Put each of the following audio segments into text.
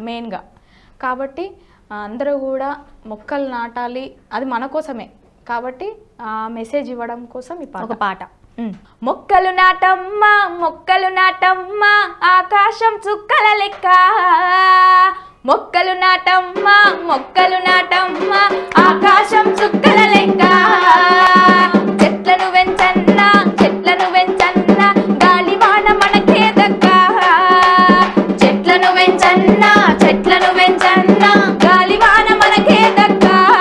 మెయిన్గా. కాబట్టి అందరూ కూడా మొక్కలు నాటాలి, అది మన కోసమే. కాబట్టి మెసేజ్ ఇవ్వడం కోసం ఈ ఒక పాట. మొక్కలు నాటమ్మా మొక్కలు నాటమ్మా ఆకాశం చుక్కల లెక్క, మొక్కలు నాటమ్మా మొక్కలు నాటమ్మా ఆకాశం చుక్కల లెక్క, చెట్లను పెంచన్నా చెట్లను పెంచన్నా గాలివాన మనకే దక్క, చెట్లను పెంచన్నా చెట్లను పెంచన్నా గాలివాన మనకే దక్క,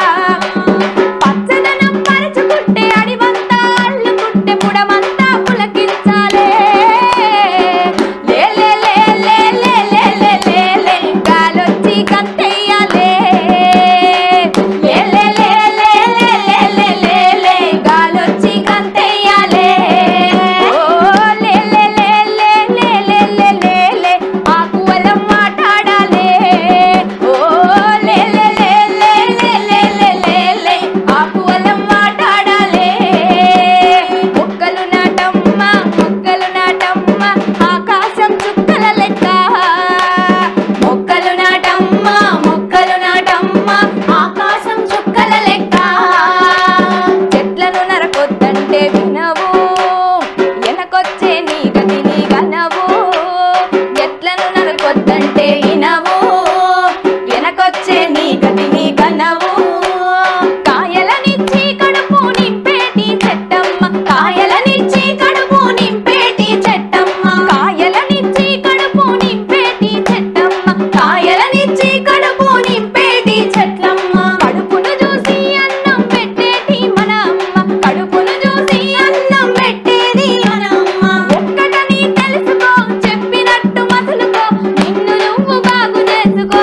పచ్చదనం పరచుకుంటే అడివంతా అల్లుకుంటే పుడమంతా పులకించాలే, లే లే లే లే లే లే లే లే లే గాలొచ్చి గంతెయ్యాలే, లే లే లే లే లే లే లే లే లే గాలొచ్చి గంతెయ్యాలే, ఓ లే లే లే లే లే లే లే లే లే ఆకువలం మాట్లాడాలే, ఓ లే లే లే లే లే లే లే లే లే ఆకువలం మాట్లాడాలే, మొక్కలు నాటమ్మా మొక్కలు నాటమ్మా ఆకాశం చుక్కల లెక్క, మొక్కలు నాటమ్మా మొక్కలు నాటమ్మా ఆకాశం చుక్కల లెక్క, చెట్లను నరకొద్దంటే వినవు వెనకొచ్చే నీ గతి నీ గనవు, చెట్లను నరకొద్దంటే వినవు వెనకొచ్చే నీ గతి నీ గనవు, కాయలనిచ్చి కడుపు నింపేటి చెట్టమ్మ కాయలనిచ్చి కడుపు నింపేటి చెట్టమ్మ, కాయలనిచ్చి కడుపు నింపేటి చెట్టమ్మ కాయలనిచ్చి కడుపు నింపేటి చెట్లమ్మ, కడుపును చూసి అన్నం పెట్టేటి మన అమ్మ కడుపును చూసి అన్నం పెట్టేది మన అమ్మ, ఒక్కటని తెలుసుకో చెప్పినట్టు మసులుకో నిన్ను నువ్వు బాగు చేసుకో,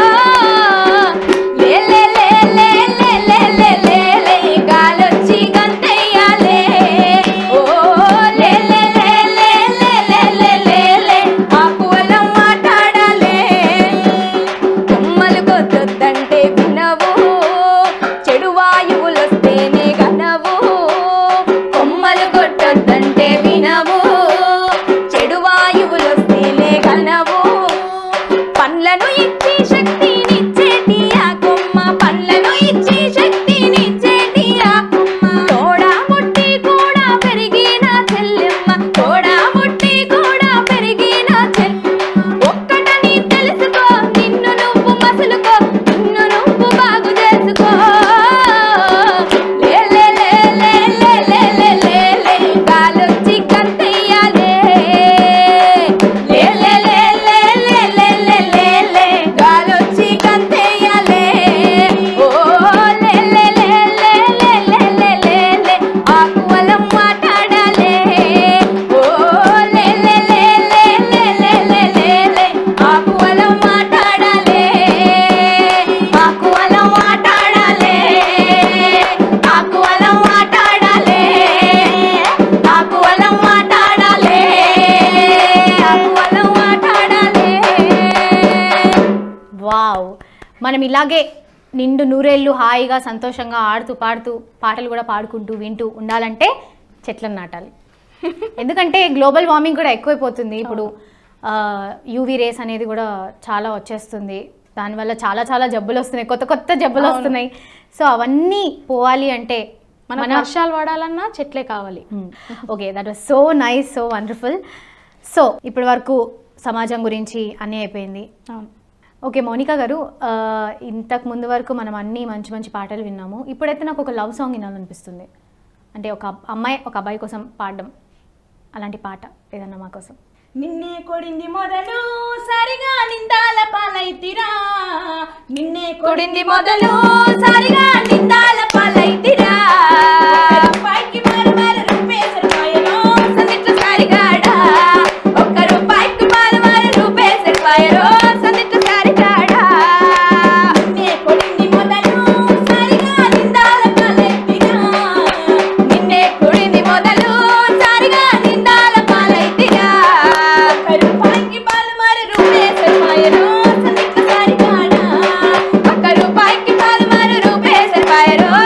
లే లే లే లే లే లే లే లే లే గాలొచ్చి గంతెయ్యాలే, ఓ లే లే లే లే లే లే లే లే లే ఆకువలం మాట్లాడాలే, కొమ్మలు కొద్దొద్దంటే వినవు చెడు వాయువులొస్తేనే గనవు, కొమ్మలు కొట్టొద్దంటే వినవు చెడు వాయువులొస్తేనే గనవు, పండ్లను ఇచ్చి శక్తినిచ్చేటి ఆ కొమ్మ పండ్లను ఇచ్చి శక్తినిచ్చేటి ఆ కొమ్మ, తోడా ముట్టి కూడా పెరిగిన చెల్లెమ్మ తోడా ముట్టి కూడా పెరిగిన చెల్లెమ్మ, ఒక్కటని తెలుసుకో నిన్ను నువ్వు మసులుకో నిన్ను నువ్వు బాగు చేసుకో, లే లే లే లే లే లే లే లే లే గాలొచ్చి గంతెయ్యాలే, లే లే లే లే లే లే లే లే లే గాలొచ్చి గంతెయ్యాలే, ఓ లే లే లే లే లే లే లే లే లే ఆకువలం మాట్లాడాలే, ఓ లే లే లే లే లే లే లే లే లే ఆకువలం మాట్లాడాలే, ఆకువలం మాట్లాడాలే, ఆకువలం మాట్లాడాలే, ఆకువలం మాట్లాడాలే, ఆకువలం మాట్లాడాలే. వావ్, మనం ఇలాగే నిండు నూరేళ్ళు హాయిగా సంతోషంగా ఆడుతూ పాడుతూ పాటలు కూడా పాడుకుంటూ వింటూ ఉండాలంటే చెట్లను నాటాలి. ఎందుకంటే గ్లోబల్ వార్మింగ్ కూడా ఎక్కువైపోతుంది ఇప్పుడు, యూవీ రేస్ అనేది కూడా చాలా వచ్చేస్తుంది, దానివల్ల చాలా చాలా జబ్బులు వస్తున్నాయి, కొత్త కొత్త జబ్బులు వస్తున్నాయి. సో అవన్నీ పోవాలి అంటే మన వర్షాలు పడాలన్నా చెట్లే కావాలి. Okay, that was so nice, so wonderful. So ఇప్పటి వరకు సమాజం గురించి అన్నీ అయిపోయింది. ఓకే మౌనిక గారు, ఇంతకు ముందు వరకు మనం అన్నీ మంచి మంచి పాటలు విన్నాము. ఇప్పుడైతే నాకు ఒక లవ్ సాంగ్ వినాలనిపిస్తుంది, అంటే ఒక అమ్మాయి ఒక అబ్బాయి కోసం పాడడం, అలాంటి పాట ఏదన్నా మా కోసం. నిన్నే కొడింది మొదలు సరిగా నిందాల పాలైతిరా, నిన్నే కొడింది మొదలు సరిగా నిందాల పాలైతిరా, రూపాయికి మారు రూపేసరి పాయలో సందిట్ల సారిగాడా, ఒక్క రూపాయికి మారు రూపేసరి పాయలో సందిట్ల సారిగాడా, నిన్నే కొడింది మొదలు సరిగా నిందాల పాలైతిరా, నిన్నే కొడింది మొదలు సరిగా నిందాల పాలైతిరా, ఒక్క రూపాయికి మారు రూపేసరి పాయలో సందిట్ల సారిగాడా, ఒక్క రూపాయికి మారు రూపేసరి పాయలో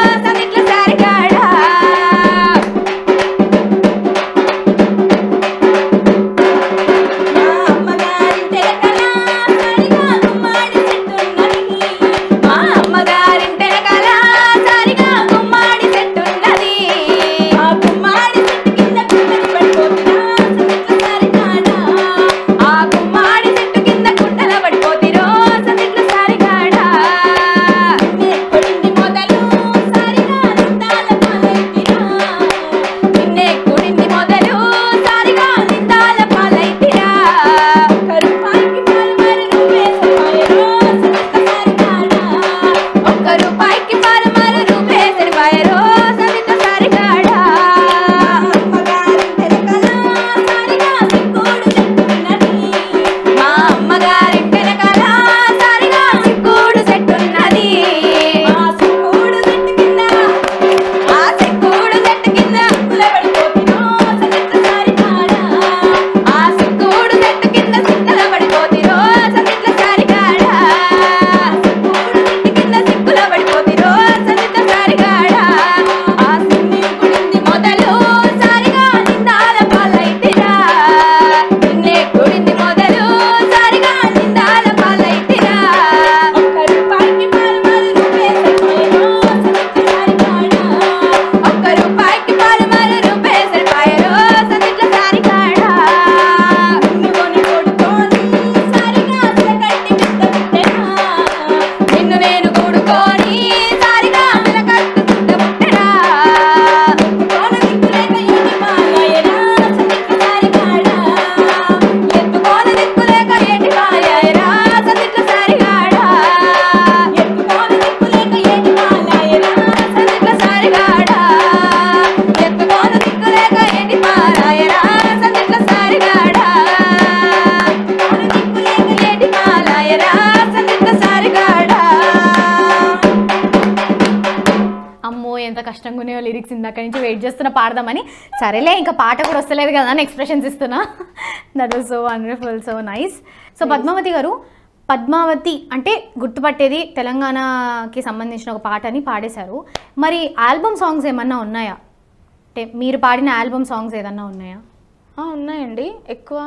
ఉన్నాయో లిరిక్స్ ఇందాక నుంచి వెయిట్ చేస్తున్నా పాడదామని. సరేలే ఇంకా పాట కూడా వస్తలేదు కదా అని ఎక్స్ప్రెషన్స్ ఇస్తున్నా. That was so wonderful, so nice. So Padmavati garu, Padmavati అంటే గుర్తుపట్టేది తెలంగాణకి సంబంధించిన ఒక పాటని పాడేశారు. మరి ఆల్బమ్ సాంగ్స్ ఏమన్నా ఉన్నాయా? అంటే మీరు పాడిన ఆల్బమ్ సాంగ్స్ ఏదన్నా ఉన్నాయా? ఉన్నాయండి. ఎక్కువ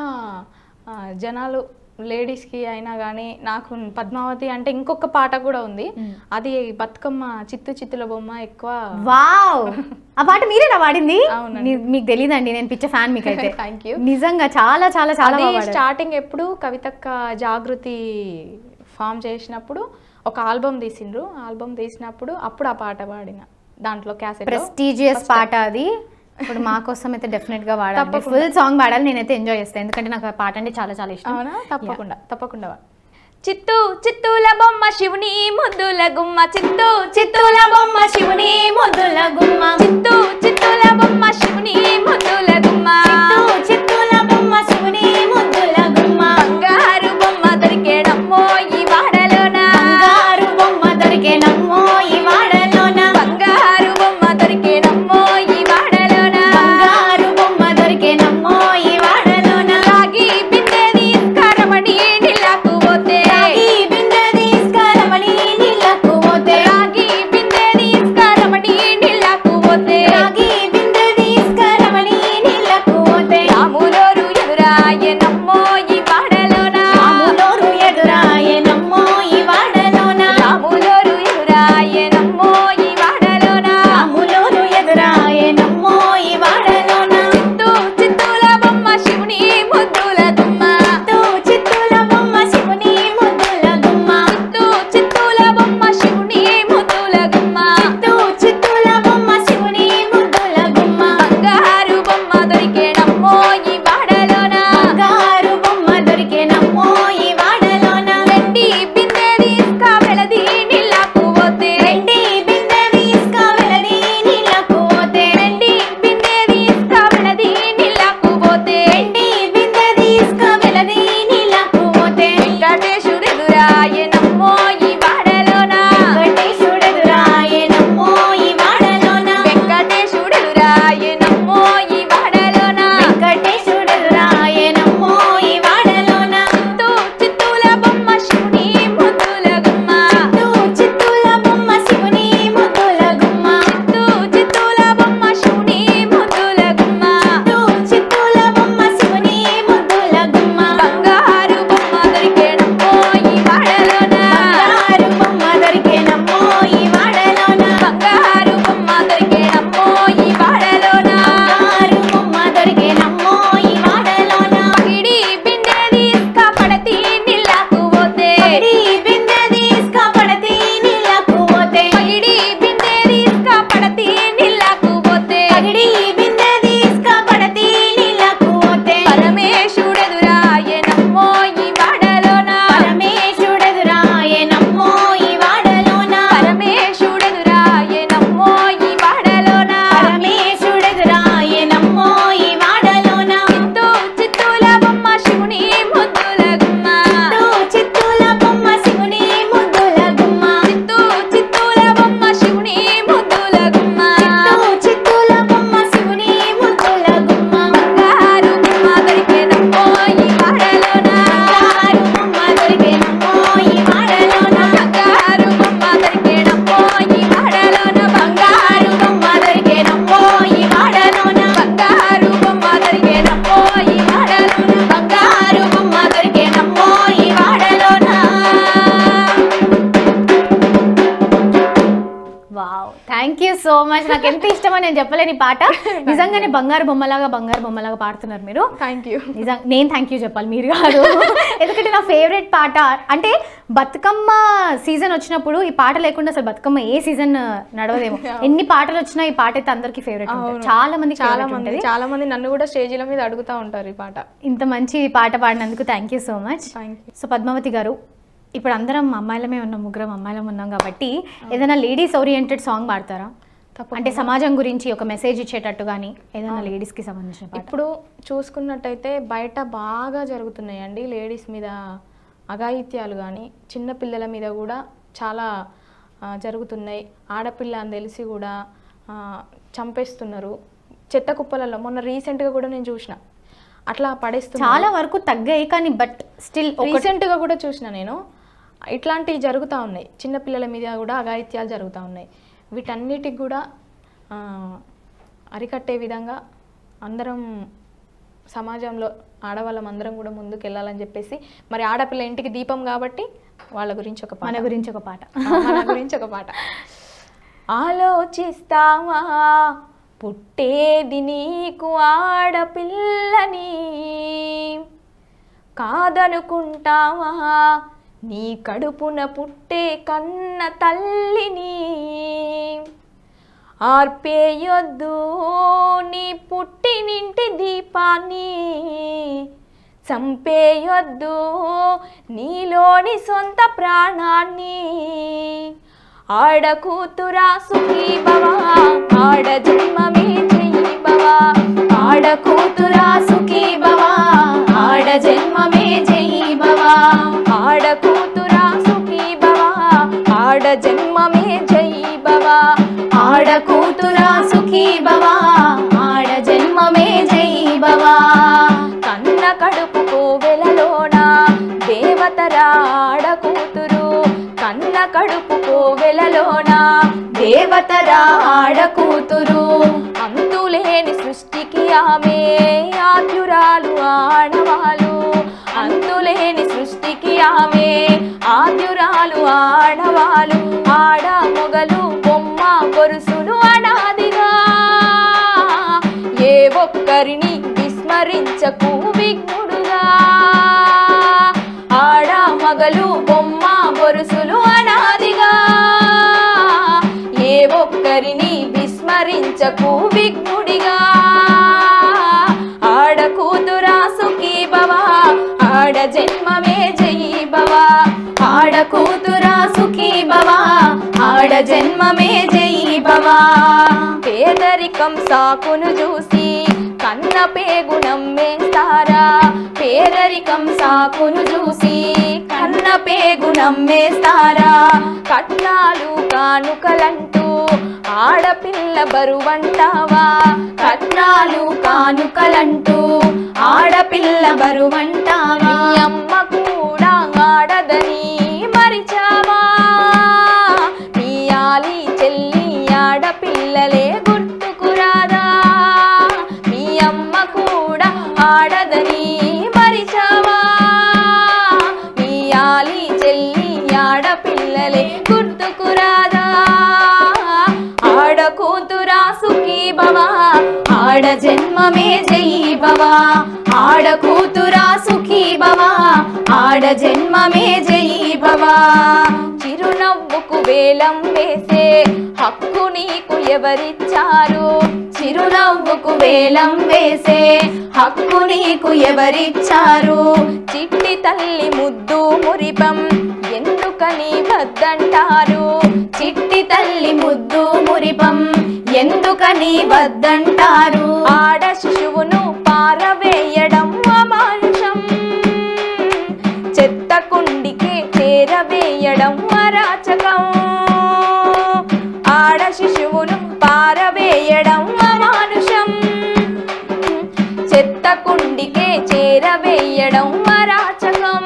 జనాలు లేడీస్కి అయినా కానీ నాకు పద్మావతి అంటే ఇంకొక పాట కూడా ఉంది, అది బతుకమ్మ చిత్తు చిత్తుల బొమ్మ ఎక్కువ. వావ్, ఆ పాట మీరేనా పాడింది? అవునండి. మీకు తెలియదండి, నేను పిచ్చ ఫ్యాన్ మీకు అయితే. Thank you. నిజంగా చాలా చాలా చాలా స్టార్టింగ్ ఎప్పుడు కవితక్క జాగృతి ఫామ్ చేసినప్పుడు ఒక ఆల్బమ్ తీసిండ్రు. ఆల్బమ్ తీసినప్పుడు అప్పుడు ఆ పాట పాడిన, దాంట్లో క్యాసెట్ ప్రెస్టీజియస్ పాట అది. ఇప్పుడు మా కోసం అయితే డెఫినెట్ గా వాడాలి, ఫుల్ సాంగ్ పాడాలి, నేనైతే ఎంజాయ్ చేస్తాను ఎందుకంటే నాకు ఆ పాట అంటే చాలా చాలా ఇష్టం. అవునా? తప్పకుండా తప్పకుండా. చిత్తూ చిత్తూల బొమ్మ శివుని ముద్దుల గుమ్మ, చిత్తూ చిత్తూల బొమ్మ శివుని ముద్దుల గుమ్మ, చిత్తూ చిత్తూల బొమ్మ శివుని ముద్దుల గుమ్మ, చిత్తూ చిత్తూల బొమ్మ శివుని ముద్దుల గుమ్మ. బంగారు బొమ్మ దొరికేనమ్మో ఈ వాడలోన, బంగారు బొమ్మ దొరికేనమ్మో ఈ వాడలోన, బంగారు బొమ్మ దొరికేనమ్మో ఈ వాడలోన, బంగారు బొమ్మ దొరికేనమ్మో ఈ వాడలోన. రాగి బిందె తీసుకరమణి నీళ్ళకు పోతే, రాగి బిందె తీసుకరమణి నీళ్ళకు పోతే, రాగి బిందె తీసుకరమణి నీళ్ళకు పోతే, రాగి బిందె తీసుకరమణి నీళ్ళకు పోతే. రాములోరు ఎదురాయనమ్మో ఈ వాడలోన, రాములోరు ఎదురాయనమ్మో ఈ వాడలోన, రాములోరు ఎదురాయనమ్మో ఈ వాడలోన, రాములోరు ఎదురాయనమ్మో ఈ వాడలోన. చిత్తూ చిత్తూల బొమ్మ శివుని ముద్దుల గుమ్మ, చిత్తూ చిత్తూల బొమ్మ శివుని ముద్దుల గుమ్మ, చిత్తూ చిత్తూల బొమ్మ శివుని ముద్దుల గుమ్మ, చిత్తూ చిత్తూల బొమ్మ శివుని ముద్దుల గుమ్మ. బంగారు బొమ్మ దొరికేనమ్మో ఈ వాడలోన, బంగారు బొమ్మ దొరికేనమ్మో ఈ వాడలోన. వెండి బిందె తీసుక వెళది నీళ్ళకు పోతే, వెండి బిందె తీసుక వెళది నీళ్ళకు పోతే, వెండి బిందె తీసుక వెళది నీళ్ళకు పోతే, వెండి బిందె తీసుక వెళది నీళ్ళకు పోతే. వెంకటేశుడెదురాయనమ్మో ఈ వాడలోన, వెంకటేశుడెదురాయనమ్మో ఈ వాడలోన, వెంకటేశుడెదురాయనమ్మో ఈ వాడలోన, వెంకటేశుడెదురాయనమ్మో ఈ వాడలోన. చిత్తూ చిత్తూల బొమ్మ శివుని ముద్దుల గుమ్మ, చిత్తూ చిత్తూల బొమ్మ శివుని ముద్దుల గుమ్మ, చిత్తూ చిత్తూల బొమ్మ శివుని ముద్దుల గుమ్మ, చిత్తూ చిత్తూల బొమ్మ శివుని ముద్దుల గుమ్మ. బంగారు బొమ్మ దొరికేనమ్మో ఈ వాడలోన, బంగారు బొమ్మ దొరికేనమ్మో ఈ వాడలోన, బంగారు బొమ్మ దొరికేనమ్మో ఈ వాడలోన, బంగారు బొమ్మ దొరికేనమ్మో ఈ వాడలోన. పగిడి బిందె తీసుక పడతి నీళ్ళకు పోతే, పగిడి బిందె తీసుక పడతి నీళ్ళకు పోతే, పగిడి బిందె తీసుక పడతి నీళ్ళకు పోతే, పగిడి బిందె తీసుక పడతి నీళ్ళకు పోతే. పరమేశుడెదురాయనమ్మో ఈ వాడలోన, పరమేశుడెదురాయనమ్మో ఈ వాడలోన, పరమేశుడెదురాయనమ్మో ఈ వాడలోన, పరమేశుడెదురాయనమ్మో ఈ వాడలోన. చిత్తూ చిత్తూల బొమ్మ శివుని ముద్దుల గుమ్మ, చిత్తూ చిత్తూల బొమ్మ శివుని ముద్దుల గుమ్మ, చిత్తూ చిత్తూల బొమ్మ శివుని ముద్దుల గుమ్మ, చిత్తూ చిత్తూల బొమ్మ శివుని ముద్దుల గుమ్మ. బంగారు బొమ్మ దొరికేనమ్మో ఈ వాడలోన, బంగారు బొమ్మ దొరికేనమ్మో ఈ వాడలోన, బంగారు బొమ్మ దొరికేనమ్మో ఈ వాడలోన, బంగారు బొమ్మ దొరికేనమ్మో ఈ వాడలోన, బంగారు బొమ్మ దొరికేనమ్మో ఈ వాడలోన, బంగారు బొమ్మ దొరికేనమ్మో ఈ వాడలోన. Wow, thank you so much. నాకు ఎంత ఇష్టమో నేను చెప్పలేని పాట. నిజంగానే బంగారు బొమ్మలాగా పాడుతున్నారు మీరు. Thank you. నిజంగా నేను థ్యాంక్ యూ చెప్పాలి, మీరు కాదు. ఎందుకంటే నా ఫేవరెట్ పాట. అంటే బతుకమ్మ సీజన్ వచ్చినప్పుడు ఈ పాట లేకుండా అసలు బతుకమ్మ ఏ సీజన్ నడవదేమో. ఎన్ని పాటలు వచ్చినా ఈ పాట అయితే అందరికి ఫేవరెట్ ఉంటుంది. చాలా మంది నన్ను కూడా స్టేజీల మీద అడుగుతూ ఉంటారు ఈ పాట. ఇంత మంచి పాట పాడినందుకు thank you so much. So Padmavati garu, ఇప్పుడు అందరం అమ్మాయిలమే ఉన్నాం, ముగ్గురం అమ్మాయిలం ఉన్నాం కాబట్టి ఏదైనా లేడీస్ ఓరియంటెడ్ సాంగ్ పాడతారా? అంటే సమాజం గురించి ఒక మెసేజ్ ఇచ్చేటట్టు కానీ ఏదైనా లేడీస్కి సంబంధించిన పాట. ఇప్పుడు చూసుకున్నట్టయితే బయట బాగా జరుగుతున్నాయండి లేడీస్ మీద అఘాయిత్యాలు, కానీ చిన్నపిల్లల మీద కూడా చాలా జరుగుతున్నాయి. ఆడపిల్ల అని తెలిసి కూడా చంపేస్తున్నారు చెత్త కుప్పలలో. మొన్న రీసెంట్గా కూడా నేను చూసిన అట్లా పడేస్తున్నారు. చాలా వరకు తగ్గాయి కానీ బట్ స్టిల్ రీసెంట్గా కూడా చూసిన నేను ఇట్లాంటివి జరుగుతూ ఉన్నాయి. చిన్నపిల్లల మీద కూడా అఘాయిత్యాలు జరుగుతూ ఉన్నాయి. వీటన్నిటికి కూడా అరికట్టే విధంగా అందరం సమాజంలో ఆడవాళ్ళం అందరం కూడా ముందుకు వెళ్ళాలని చెప్పేసి, మరి ఆడపిల్ల ఇంటికి దీపం కాబట్టి వాళ్ళ గురించి ఒక మన గురించి ఒక పాట మన గురించి ఒక పాట. ఆలోచిస్తావా పుట్టేది నీకు ఆడపిల్లని, కాదనుకుంటావా నీ కడుపున పుట్టే కన్న తల్లిని, ఆర్పేయొద్దు నీ పుట్టినింటి దీపాన్ని, చంపేయొద్దు నీలోని సొంత ప్రాణాన్ని, ఆడకూతురా సుఖీ భవా ఆడ జన్మమే జయి భవా, ఆడకూతురా సుఖీ భవా ఆడ జన్మమే జయి భవా, ఆడకూతురా సుఖీ భవా ఆడ జన్మమే జయి భవా, ఆడకూతురా సుఖీ భవా ఆడ జన్మమే జయి భవా. కన్న కడుపు కోవెలలోన దేవతరా ఆడకూతురు, కన్న కడుపు కోవెలలోన దేవతరా ఆడకూతురు, అంతులేని సృష్టికి ఆమె ఆద్యురాలు ఆడవాళ్ళు, అంతులేని సృష్టికి ఆమె ఆద్యురాలు ఆడవాళ్ళు, ఆడ మొగలు బొమ్మ గొరుసులు అనాదిగా ఏ ఒక్కరిని విస్మరించకు విఘ్నుడుగా, ఆడ మగలు బొమ్మ గొరుసులు అనాదిగా ఏ ఒక్కరిని విస్మరించకు విఘ్నుడిగా, ఆడకూతురా సుఖీ భవా ఆడ జన్మమే జయి భవా, ఆడకూతురా సుఖీ భవా ఆడ జన్మమే జయి భవా. పేదరికం సాకును చూసి కన్న పేగు నమ్మేస్తారా, పేదరికం సాకును చూసి కన్న పేగు నమ్మేస్తారా, కట్నాలు కానుకలంటూ ఆడపిల్ల బరువంటావా, కట్నాలు కానుకలంటూ ఆడపిల్ల బరువంటావా, మీ అమ్మ కూడా ఆడదని మరిచావా, మీ ఆలి చెల్లి ఆడపిల్లలే గుర్తుకురాదా, మీ అమ్మ కూడా ఆడదని మరిచావా, మీ ఆలి చెల్లి ఆడపిల్లలే గుర్తుకురాదా, ఆడకూతురా సుఖీ భవా ఆడ జన్మమే జయి భవా, ఆడకూతురా సుఖీ భవా ఆడ జన్మమే జయి భవా. చిరునవ్వుకు వేలం వేసే హక్కు నీకు ఎవరిచ్చారు, చిరునవ్వుకు వేలం వేసే హక్కు నీకు ఎవరిచ్చారు, చిట్టి తల్లి ముద్దు మురిపం ఎందుకని వద్దంటారు, చిట్టి తల్లి ముద్దు మురిపం ఎందుకని వద్దంటారు, ఆడ శిశువును పారవేయడం అమానుషం, చెత్త కుండికే చేరవేయడం అరాచకం, ఆడ శిశువును పారవేయడం అమానుషం, చెత్త కుండికే చేరవేయడం అరాచకం,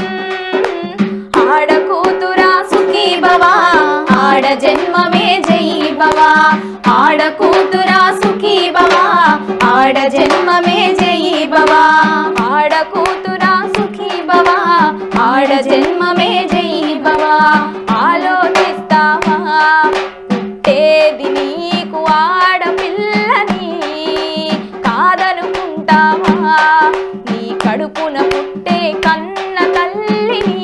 ఆడకూతురా సుఖీ భవా ఆడ జన్మమే జయి భవా, ఆడకూతురా సుఖీ భవా ఆడ జన్మమే జయి భవా, ఆడకూతురా సుఖీ భవా ఆడ జన్మమే జయి భవా. ఆలోచిస్తావా పుట్టేది నీకు ఆడపిల్లని, కాదనుకుంటావా నీ కడుపున పుట్టే కన్న తల్లిని,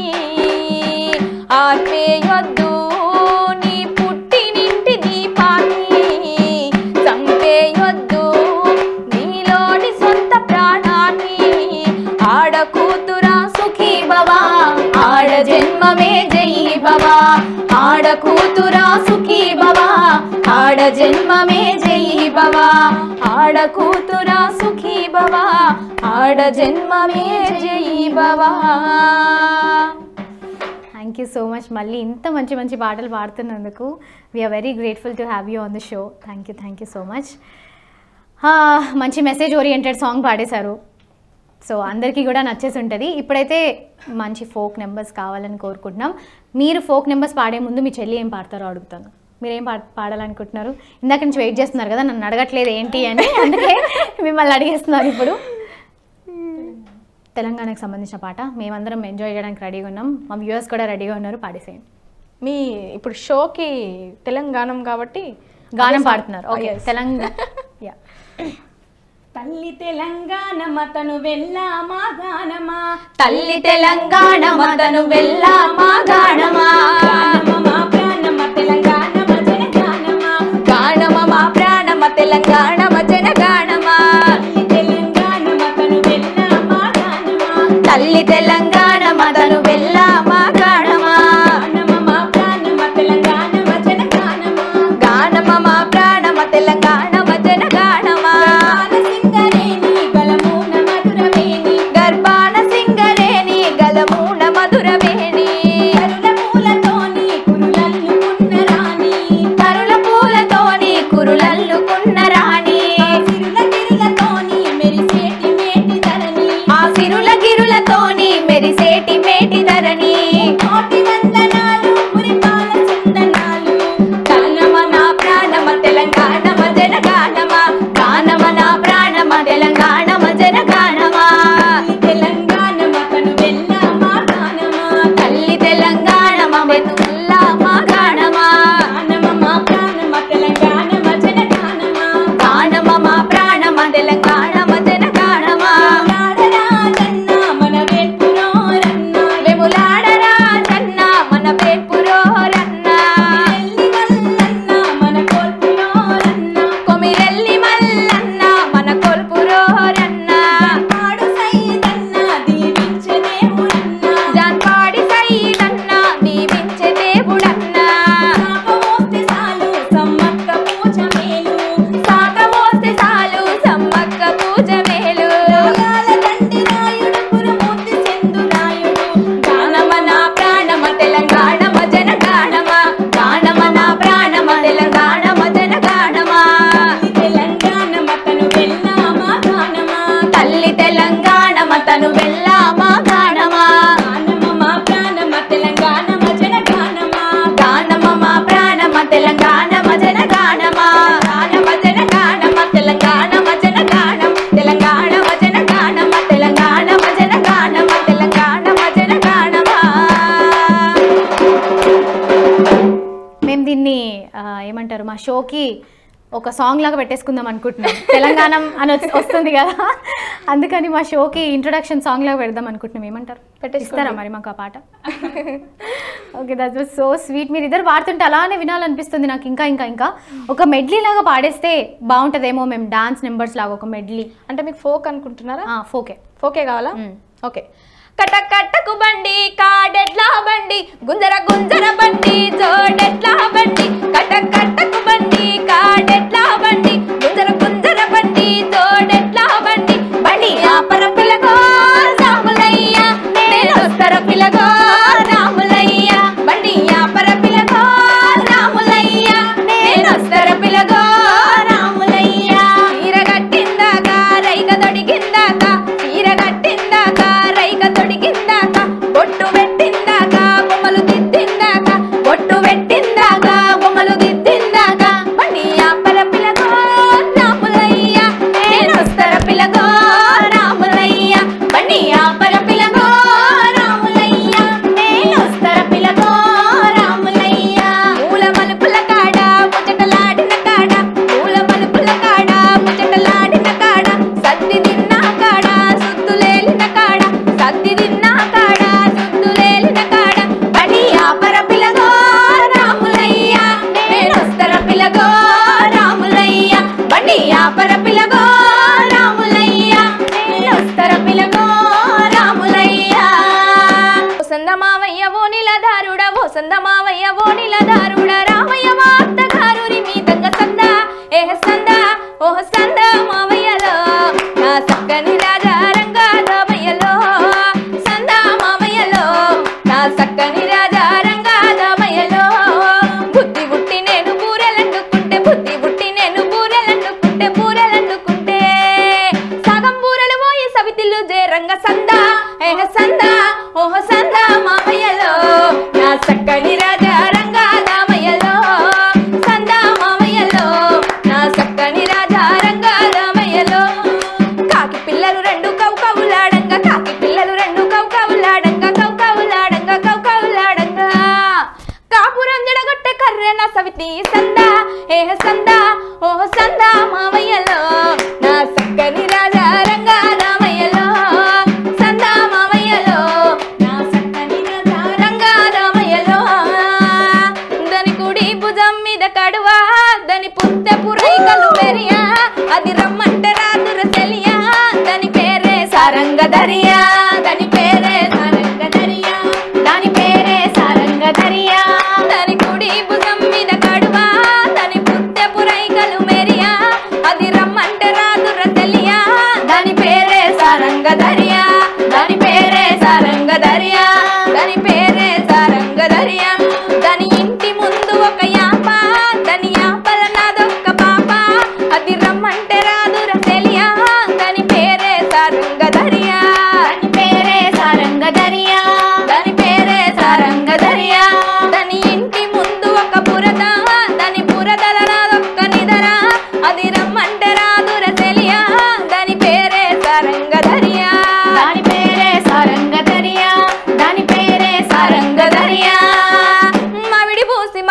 ఆర్పేయొద్దు నీ పుట్టినింటి దీపాన్ని, చంపేయొద్దు నీలోని సొంత ప్రాణాన్ని, ఆడకూతురా సుఖీ భవా ఆడ జన్మమే జయి భవా, ఆడకూతురా సుఖీ భవా ఆడ జన్మమే జయి భవా, ఆడకూతురా సుఖీ భవా ఆడ జన్మమే జయి భవా. Thank you so much. మళ్ళీ ఇంత మంచి మంచి పాటలు పాడుతున్నందుకు we're very grateful to have you on the show. Thank you so much. మంచి మెసేజ్ ఓరియంటెడ్ సాంగ్ పాడేశారు. సో అందరికీ కూడా నచ్చేసి ఉంటుంది. ఇప్పుడైతే మంచి ఫోక్ నెంబర్స్ కావాలని కోరుకుంటున్నాం. మీరు ఫోక్ నెంబర్స్ పాడే ముందు మీ చెల్లి ఏం పాడతారో అడుగుతాను. మీరేం పాడాలనుకుంటున్నారు? ఇందాక నుంచి వెయిట్ చేస్తున్నారు కదా, నన్ను అడగట్లేదు ఏంటి అని, అందుకే మిమ్మల్ని అడిగేస్తున్నారు ఇప్పుడు. తెలంగాణకు సంబంధించిన పాట మేమందరం ఎంజాయ్ చేయడానికి రెడీగా ఉన్నాం, మా వ్యూవర్స్ కూడా రెడీగా ఉన్నారు. పాడేసేయండి. మీ ఇప్పుడు షోకి తెలంగాణ కాబట్టి గానం పాడుతున్నారు. ఓకే, తెలంగాణ. యా. తల్లి తెలంగాణ మతను వెళ్ళా మా గానమా, తల్లి తెలంగాణ మతను వెళ్ళా మా గానమా, మా ప్రాణమ తెలంగాణ జన గానమా, గానమ మా ప్రాణమ తెలంగాణ జన గానమా, తల్లి తెలంగాణ మతను వెళ్ళా మా గానమా, తల్లి తెలంగాణ మతను వెళ్ళా మా గానమా, గానమ మా ప్రాణమ తెలంగాణ జన గానమా, గానమ మా ప్రాణమ తెలంగాణ జన గానమా, గర్భాన సింగరేణి గలమూన మధురవేణి, కరుల పూలతోని కురులల్లుకున్న రాణి, ఆ సిరుల గిరులతోని మెరిసేటి మేటి ధరణి, కోటి వందనాలు పురిపాల చందనాలు, గానమ నా ప్రాణమ తెలంగాణ జన గానమా, గానమ నా ప్రాణమ తెలంగాణ జన గానమా, తెలంగాణ మతను వెళ్ళా మా గానమా, తల్లి తెలంగాణ మమను వెళ్ళా మా గానమా, గానమ మా ప్రాణమ తెలంగాణ జన గానమా, గానమ మా ప్రాణమ తెలంగాణ జన గానమా, రాజన్న మన వేల్పురోరన్న, వెములాడరా జన్న మన వేల్పురోరన్న, ఎల్లి వల్లన్న మన కోల్పురోరన్న, కొమిరెల్లి మల్లన్న మన కొల్పురోరన్న, పాడు సైదన్న దీవించే దేవుడన్న, జాన్పాడి సైదన్న దీవించే దేవుడన్న, సాకమోస్తే చాలు సమ్మక్క పూజ మేలు, సాకమోస్తే చాలు సమ్మక్క పూజ మేలు, రాయాల దండి రాయుడు కురుమూర్తి చందురాయుడు, గానమ నా ప్రాణమ తెలంగాణ జన గానమ, గానమ నా ప్రాణమ తెలంగాణ జన గానమ, తెలంగాణ మతను వెళ్ళా మా గానమా, తల్లి తెలంగాణ మతను వెళ్ళా మా గానమా, గానమ మా ప్రాణమ తెలంగాణ జన గానమా, గానమ మా ప్రాణమ తెలంగాణ జన గానమా, గానమ జన గానమ తెలంగాణ జన గానం, తెలంగాణ జన గానమ తెలంగాణ జన గానమ, తెలంగాణ జన గానమా. మేము దీన్ని ఏమంటారు, మా షోకి ఒక సాంగ్ లాగా పెట్టేసుకుందాం అనుకుంటున్నాం. తెలంగాణ అని వస్తుంది కదా, అందుకని మా షోకి ఇంట్రొడక్షన్ సాంగ్ లాగా పెడదాం అనుకుంటున్నాం. ఏమంటారు, పెట్టేస్తారా మరి మాకు ఆ పాట? Okay, that was so sweet. మీరు ఇద్దరు పాడుతుంటే అలానే వినాలనిపిస్తుంది నాకు. ఇంకా ఇంకా ఇంకా ఒక మెడ్లీ లాగా పాడేస్తే బాగుంటుందేమో. మేము డాన్స్ నెంబర్స్ లాగా ఒక మెడ్లీ. అంటే మీకు ఫోక్ అనుకుంటున్నారా? ఫోకే. ఫోకే కావాలా? ఓకే. కటకటకు బండి కాడెట్లా బండి గుంజర గుంజర బండి జోడెట్లా బండి, కటకటకు బండి కాడెట్లా బండి గుంజర గుంజర బండి జోడెట్లా బండి, బండి ఆపర పిలగో రాములయ్య నేను వస్తర పిలగో రాములయ్య, బండి ఆపర పిలగో రాములయ్య నేను వస్తర పిలగో రాములయ్య, చీరగట్టిందాక రైక తొడిగిందాక, చీరగట్టిందాక రైక తొడిగిందాక, బొట్టు పెట్టిందాక బొమ్మలు దిద్దిందాక, బొట్టు పెట్టిందాక బొమ్మలు దిద్దిందాక, బండి ఆపర పిలగో రాములయ్య నేను వస్తర పిలగో రాములయ్య, బండి ఆపర పిలగో రాములయ్య నేను వస్తర పిలగో రాములయ్య, మూల మలుపుల కాడ ముచ్చటలాడిన కాడ, మూల మలుపుల కాడ ముచ్చటలాడిన కాడ, సద్ది తిన్నా కాడ సుద్దులేలిన కాడ, సద్ది తిన్నా కాడ సుద్దులేలిన కాడ, బండి ఆపర పిలగో రాములయ్య నేను వస్తర పిలగో రాములయ్య, బండి ఆపర పిలగో రాములయ్య నేను వస్తర పిలగో రాములయ్య. ఓ సందమావయ్య ఓ నిలదారుడ, ఓ సందమావయ్య ఓ నిలదారుడ, రామయ్య మా అత్తగారు మీ దంగ సంద ఏ సంద ఓ సంద మావయ్యలో, నా సక్కని రాజా రంగా రామయ్యలో, సంద మావయ్యలో నా సక్కని రాజా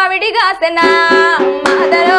మామిడి కాసనా మాదరో